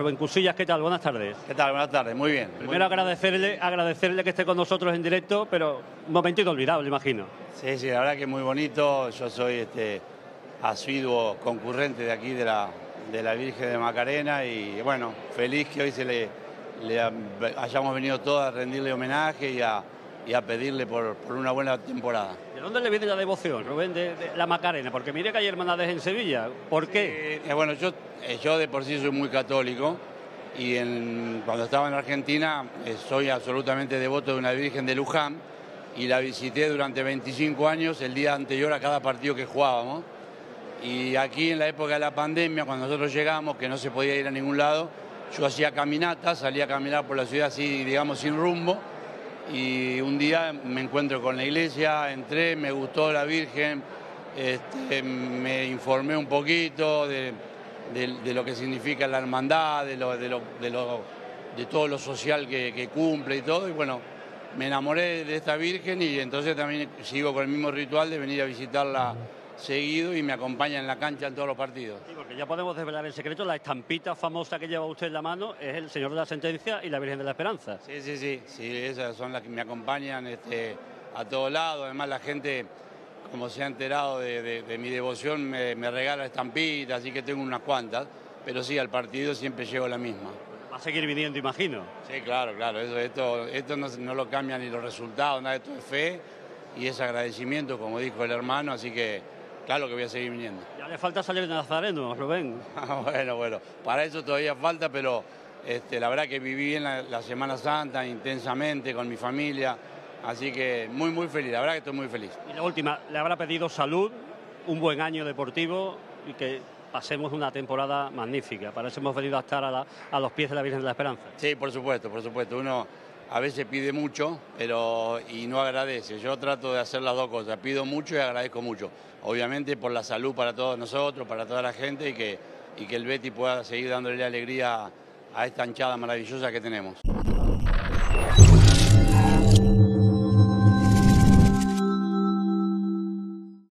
Rubén Cusillas, ¿qué tal? Buenas tardes. ¿Qué tal? Buenas tardes, muy bien. Primero agradecerle que esté con nosotros en directo, pero un momentito olvidable, imagino. Sí, la verdad que es muy bonito. Yo soy asiduo concurrente de aquí de la Virgen de Macarena y bueno, feliz que hoy hayamos venido todos a rendirle homenaje y a pedirle por una buena temporada. ¿De dónde le viene la devoción, Rubén, de la Macarena? Porque mire que hay hermandades en Sevilla. ¿Por qué? Bueno, yo de por sí soy muy católico y cuando estaba en Argentina soy absolutamente devoto de una Virgen de Luján y la visité durante 25 años el día anterior a cada partido que jugábamos. Y aquí en la época de la pandemia, cuando nosotros llegamos, que no se podía ir a ningún lado, yo hacía caminatas, salía a caminar por la ciudad así, digamos, sin rumbo. Y un día me encuentro con la iglesia, entré, me gustó la Virgen, me informé un poquito de lo que significa la hermandad, de todo lo social que cumple y todo. Y bueno, me enamoré de esta Virgen y entonces también sigo con el mismo ritual de venir a visitarla seguido y me acompaña en la cancha en todos los partidos. Sí, porque ya podemos desvelar el secreto, la estampita famosa que lleva usted en la mano es el Señor de la Sentencia y la Virgen de la Esperanza. Sí, esas son las que me acompañan a todos lados. Además la gente, como se ha enterado de mi devoción, me regala estampitas, así que tengo unas cuantas, pero sí, al partido siempre llevo la misma. Va a seguir viniendo, imagino. Sí, claro, esto no lo cambian ni los resultados, nada, esto es fe y es agradecimiento, como dijo el hermano, así que claro que voy a seguir viniendo. Ya le falta salir de Nazareno, Rubén. Bueno, para eso todavía falta, pero la verdad que viví bien la Semana Santa intensamente con mi familia, así que muy feliz, la verdad que estoy muy feliz. Y la última, le habrá pedido salud, un buen año deportivo y que pasemos una temporada magnífica. Para eso hemos venido a estar a los pies de la Virgen de la Esperanza. Sí, por supuesto. Uno a veces pide mucho y no agradece. Yo trato de hacer las dos cosas, pido mucho y agradezco mucho. Obviamente por la salud para todos nosotros, para toda la gente y que el Betis pueda seguir dándole alegría a esta hinchada maravillosa que tenemos.